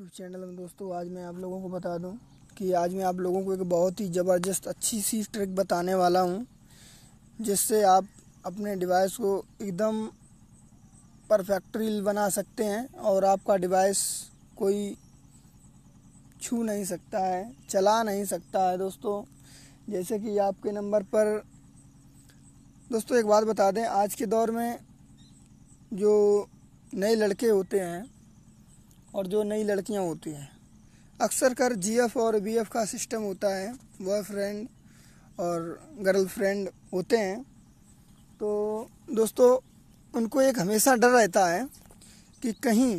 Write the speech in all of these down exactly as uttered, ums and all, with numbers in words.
YouTube channel में। दोस्तों आज मैं आप लोगों को बता दूं कि आज मैं आप लोगों को एक बहुत ही ज़बरदस्त अच्छी सी ट्रिक बताने वाला हूं, जिससे आप अपने डिवाइस को एकदम परफेक्टली बना सकते हैं और आपका डिवाइस कोई छू नहीं सकता है, चला नहीं सकता है। दोस्तों जैसे कि आपके नंबर पर दोस्तों एक बात बता दें, आज के दौर में जो नए लड़के होते हैं और जो नई लड़कियां होती हैं, अक्सर कर जीएफ और बीएफ का सिस्टम होता है, बॉयफ्रेंड और गर्लफ्रेंड होते हैं। तो दोस्तों उनको एक हमेशा डर रहता है कि कहीं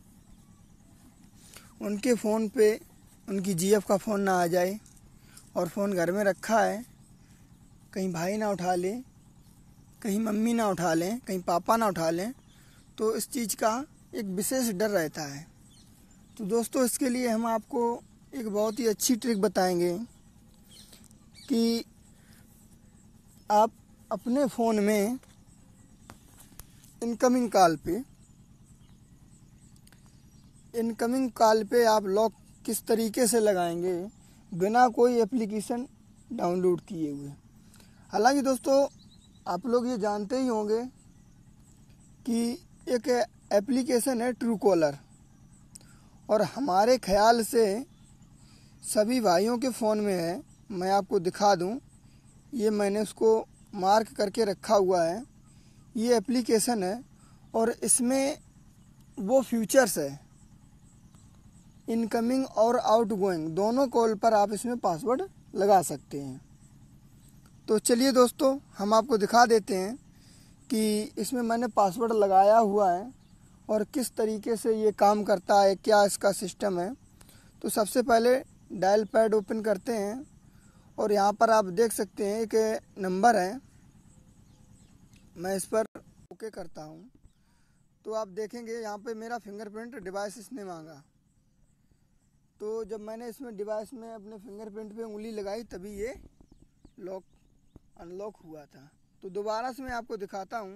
उनके फ़ोन पे उनकी जीएफ का फ़ोन ना आ जाए और फ़ोन घर में रखा है, कहीं भाई ना उठा ले, कहीं मम्मी ना उठा लें, कहीं पापा ना उठा लें। तो इस चीज़ का एक विशेष डर रहता है। तो दोस्तों इसके लिए हम आपको एक बहुत ही अच्छी ट्रिक बताएंगे कि आप अपने फ़ोन में इनकमिंग कॉल पे इनकमिंग कॉल पे आप लॉक किस तरीके से लगाएंगे बिना कोई एप्लीकेशन डाउनलोड किए हुए। हालांकि दोस्तों आप लोग ये जानते ही होंगे कि एक एप्लीकेशन है ट्रू कॉलर, और हमारे ख्याल से सभी भाइयों के फ़ोन में है। मैं आपको दिखा दूं, ये मैंने उसको मार्क करके रखा हुआ है। ये एप्लीकेशन है और इसमें वो फीचर्स है, इनकमिंग और आउटगोइंग दोनों कॉल पर आप इसमें पासवर्ड लगा सकते हैं। तो चलिए दोस्तों हम आपको दिखा देते हैं कि इसमें मैंने पासवर्ड लगाया हुआ है और किस तरीके से ये काम करता है, क्या इसका सिस्टम है। तो सबसे पहले डायल पैड ओपन करते हैं और यहाँ पर आप देख सकते हैं एक नंबर है, मैं इस पर ओके करता हूँ। तो आप देखेंगे यहाँ पे मेरा फिंगरप्रिंट डिवाइस इसने मांगा। तो जब मैंने इसमें डिवाइस में अपने फिंगरप्रिंट पे उंगली लगाई तभी ये लॉक अनलॉक हुआ था। तो दोबारा से मैं आपको दिखाता हूँ,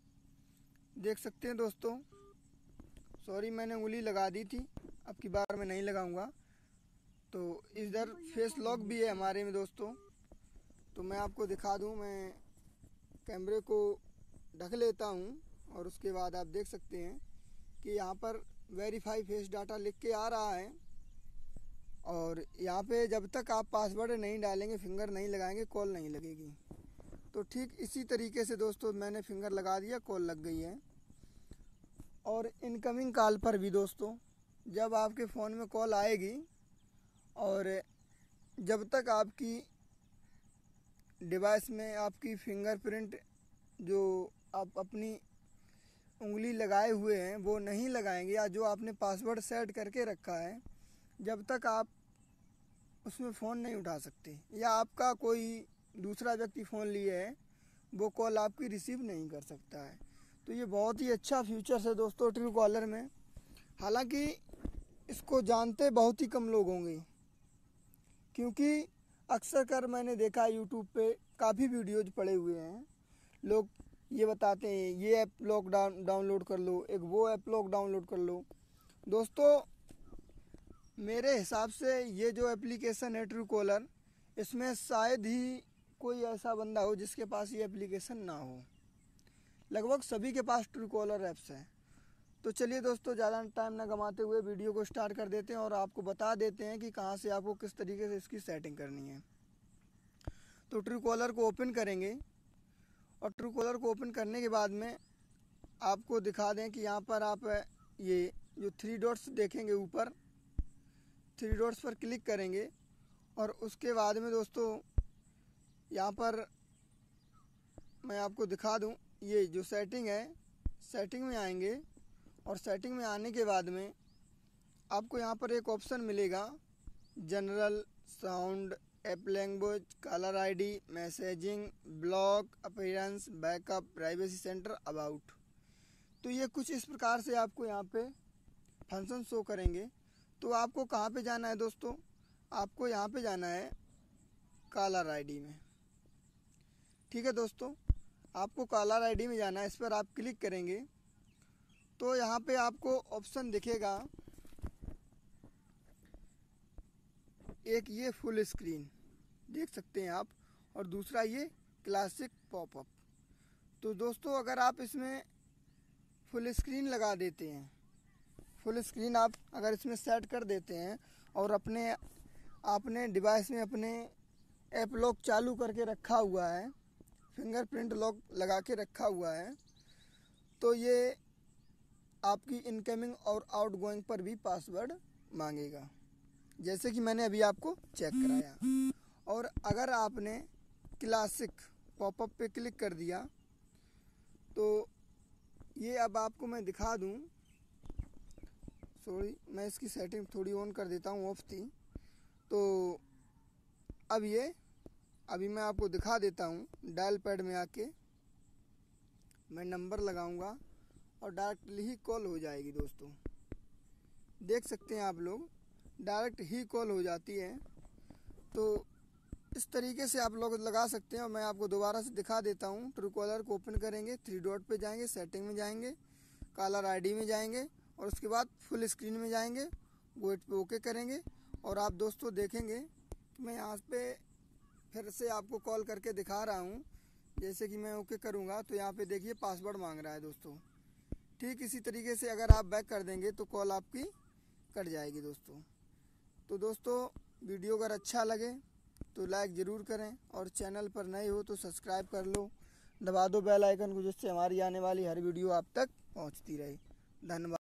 देख सकते हैं दोस्तों। सॉरी मैंने उंगली लगा दी थी, अब की बार मैं नहीं लगाऊंगा। तो इधर फेस लॉक भी है हमारे में दोस्तों। तो मैं आपको दिखा दूं, मैं कैमरे को ढक लेता हूं और उसके बाद आप देख सकते हैं कि यहाँ पर वेरीफाई फेस डाटा लिख के आ रहा है। और यहाँ पे जब तक आप पासवर्ड नहीं डालेंगे, फिंगर नहीं लगाएंगे, कॉल नहीं लगेगी। तो ठीक इसी तरीके से दोस्तों मैंने फिंगर लगा दिया, कॉल लग गई है। और इनकमिंग कॉल पर भी दोस्तों जब आपके फ़ोन में कॉल आएगी और जब तक आपकी डिवाइस में आपकी फिंगरप्रिंट जो आप अपनी उंगली लगाए हुए हैं वो नहीं लगाएंगे, या जो आपने पासवर्ड सेट करके रखा है, जब तक आप उसमें फ़ोन नहीं उठा सकते, या आपका कोई दूसरा व्यक्ति फ़ोन लिए है वो कॉल आपकी रिसीव नहीं कर सकता है। तो ये बहुत ही अच्छा फीचर्स है दोस्तों ट्रू कॉलर में। हालांकि इसको जानते बहुत ही कम लोग होंगे, क्योंकि अक्सर कर मैंने देखा यूट्यूब पे काफ़ी वीडियोज पड़े हुए हैं, लोग ये बताते हैं ये ऐप लॉक डाउन डाउनलोड कर लो, एक वो ऐप लॉक डाउनलोड कर लो। दोस्तों मेरे हिसाब से ये जो एप्लीकेशन है ट्रू कॉलर, इसमें शायद ही कोई ऐसा बंदा हो जिसके पास ये एप्लीकेशन ना हो। लगभग सभी के पास ट्रू कॉलर ऐप्स हैं। तो चलिए दोस्तों ज़्यादा टाइम ना गंवाते हुए वीडियो को स्टार्ट कर देते हैं और आपको बता देते हैं कि कहाँ से आपको किस तरीके से इसकी सेटिंग करनी है। तो ट्रू कॉलर को ओपन करेंगे और ट्रू कॉलर को ओपन करने के बाद में आपको दिखा दें कि यहाँ पर आप ये जो थ्री डॉट्स देखेंगे ऊपर, थ्री डॉट्स पर क्लिक करेंगे और उसके बाद में दोस्तों यहाँ पर मैं आपको दिखा दूँ, ये जो सेटिंग है, सेटिंग में आएंगे और सेटिंग में आने के बाद में आपको यहाँ पर एक ऑप्शन मिलेगा, general, sound, app language, caller ID, messaging, block, appearance, backup, privacy center, about. तो ये कुछ इस प्रकार से आपको यहाँ पे फंक्शन शो करेंगे। तो आपको कहाँ पे जाना है दोस्तों, आपको यहाँ पे जाना है कॉलर आईडी में। ठीक है दोस्तों, आपको कॉलर आईडी में जाना है, इस पर आप क्लिक करेंगे तो यहाँ पे आपको ऑप्शन दिखेगा एक ये फुल स्क्रीन देख सकते हैं आप, और दूसरा ये क्लासिक पॉपअप। तो दोस्तों अगर आप इसमें फुल स्क्रीन लगा देते हैं, फुल स्क्रीन आप अगर इसमें सेट कर देते हैं और अपने आपने डिवाइस में अपने ऐप लॉक चालू करके रखा हुआ है, फिंगरप्रिंट लॉक लगा के रखा हुआ है, तो ये आपकी इनकमिंग और आउटगोइंग पर भी पासवर्ड मांगेगा, जैसे कि मैंने अभी आपको चेक कराया। और अगर आपने क्लासिक पॉपअप पे क्लिक कर दिया तो ये अब आपको मैं दिखा दूं, सॉरी मैं इसकी सेटिंग थोड़ी ऑन कर देता हूँ, ऑफ थी। तो अब ये अभी मैं आपको दिखा देता हूँ, डायल पैड में आके मैं नंबर लगाऊंगा और डायरेक्टली ही कॉल हो जाएगी। दोस्तों देख सकते हैं आप लोग, डायरेक्ट ही कॉल हो जाती है। तो इस तरीके से आप लोग लगा सकते हैं। और मैं आपको दोबारा से दिखा देता हूँ। ट्रू कॉलर को ओपन करेंगे, थ्री डॉट पे जाएंगे, सेटिंग में जाएंगे, कॉलर आईडी में जाएंगे और उसके बाद फुल स्क्रीन में जाएंगे, वेट पे ओके करेंगे। और आप दोस्तों देखेंगे कि मैं यहाँ पे फिर से आपको कॉल करके दिखा रहा हूँ। जैसे कि मैं ओके करूँगा तो यहाँ पे देखिए पासवर्ड मांग रहा है दोस्तों। ठीक इसी तरीके से अगर आप बैक कर देंगे तो कॉल आपकी कट जाएगी दोस्तों। तो दोस्तों वीडियो अगर अच्छा लगे तो लाइक ज़रूर करें, और चैनल पर नए हो तो सब्सक्राइब कर लो, दबा दो बेल आइकन को, जिससे हमारी आने वाली हर वीडियो आप तक पहुंचती रहे। धन्यवाद।